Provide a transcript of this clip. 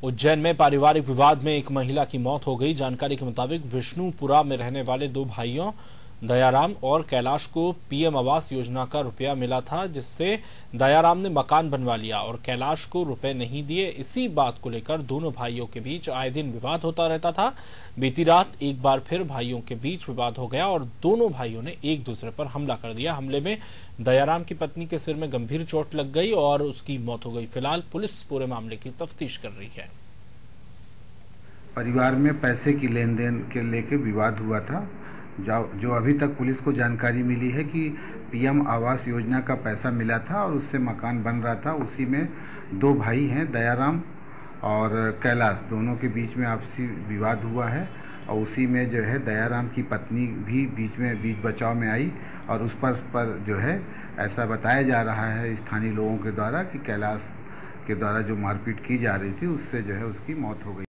उज्जैन में पारिवारिक विवाद में एक महिला की मौत हो गई। जानकारी के मुताबिक विष्णुपुरा में रहने वाले दो भाइयों दयाराम और कैलाश को पीएम आवास योजना का रुपया मिला था, जिससे दयाराम ने मकान बनवा लिया और कैलाश को रुपए नहीं दिए। इसी बात को लेकर दोनों भाइयों के बीच आए दिन विवाद होता रहता था। बीती रात एक बार फिर भाइयों के बीच विवाद हो गया और दोनों भाइयों ने एक दूसरे पर हमला कर दिया। हमले में दयाराम की पत्नी के सिर में गंभीर चोट लग गई और उसकी मौत हो गई। फिलहाल पुलिस पूरे मामले की तफ्तीश कर रही है। परिवार में पैसे की लेन देन के लेके विवाद हुआ था, जो अभी तक पुलिस को जानकारी मिली है कि पीएम आवास योजना का पैसा मिला था और उससे मकान बन रहा था। उसी में दो भाई हैं, दयाराम और कैलाश, दोनों के बीच में आपसी विवाद हुआ है और उसी में जो है दयाराम की पत्नी भी बीच बचाव में आई और उस पर जो है ऐसा बताया जा रहा है स्थानीय लोगों के द्वारा कि कैलाश के द्वारा जो मारपीट की जा रही थी उससे जो है उसकी मौत हो गई।